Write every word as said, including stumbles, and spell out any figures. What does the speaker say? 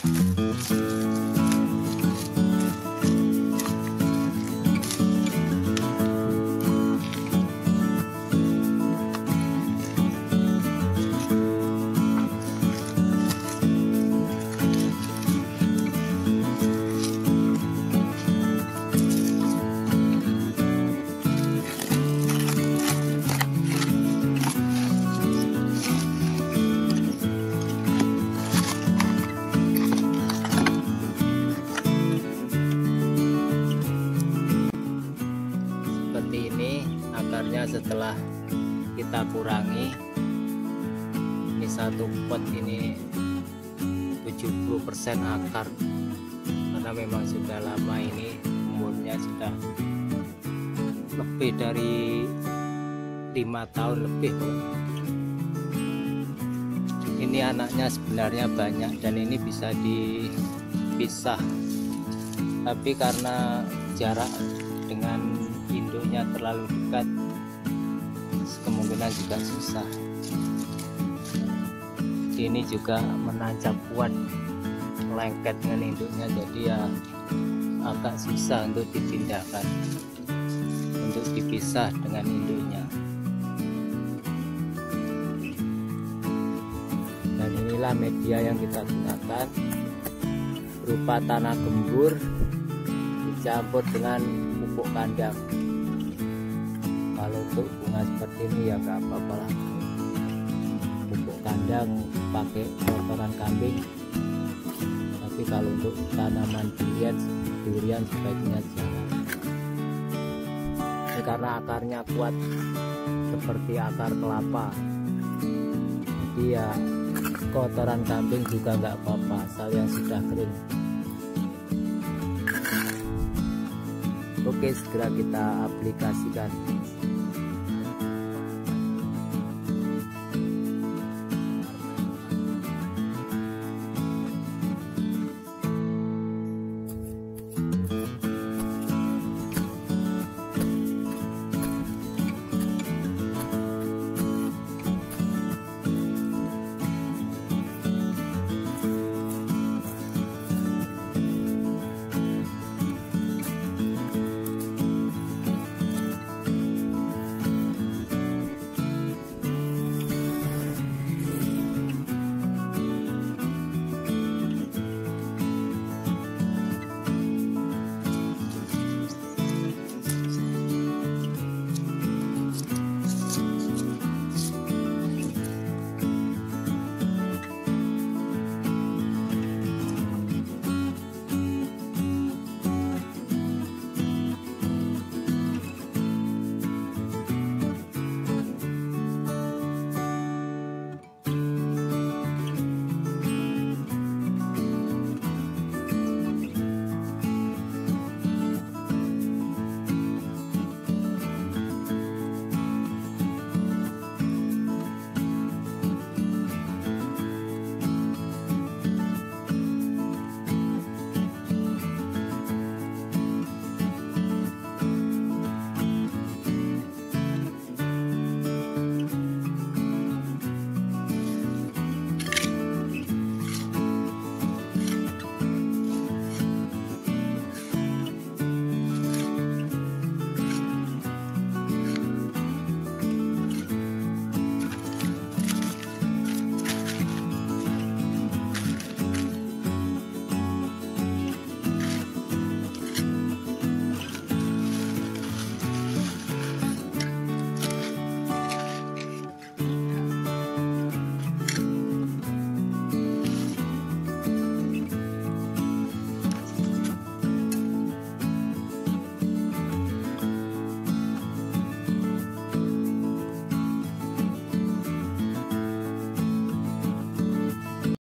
Setelah kita kurangi, ini satu pot ini tujuh puluh persen akar, karena memang sudah lama, ini umurnya sudah lebih dari lima tahun lebih. Ini anaknya sebenarnya banyak dan ini bisa dipisah, tapi karena jarak dengan induknya terlalu dekat, kemungkinan juga susah. Ini juga menancap kuat lengket dengan induknya, jadi ya agak susah untuk dipindahkan, untuk dipisah dengan induknya. Dan inilah media yang kita gunakan, berupa tanah gembur dicampur dengan pupuk kandang. Kalau untuk bunga seperti ini ya nggak apa-apa lah, pupuk kandang pakai kotoran kambing. Tapi kalau untuk tanaman durian, durian sebaiknya jangan. Ini karena akarnya kuat seperti akar kelapa, jadi ya kotoran kambing juga nggak apa-apa, asal yang sudah kering. Oke, segera kita aplikasikan.